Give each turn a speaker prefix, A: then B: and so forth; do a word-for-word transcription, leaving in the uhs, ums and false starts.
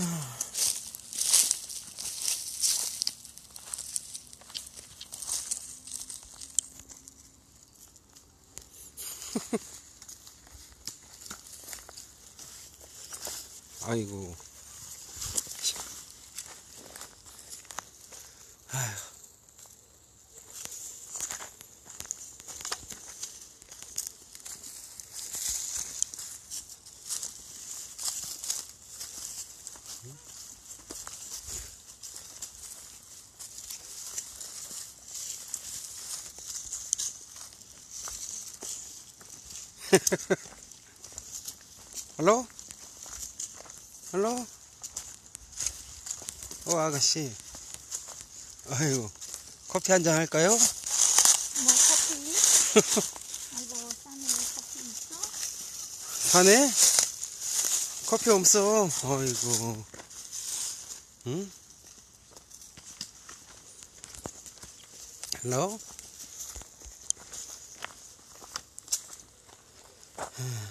A: 아이고. 아휴. 헬로? 헬로? 어, 아가씨. 아이고, 커피 한잔 할까요?
B: 뭐 커피? 아이고, 싸네. 커피 있어?
A: 사네? 커피 없어. 아이고. 응? 헬로?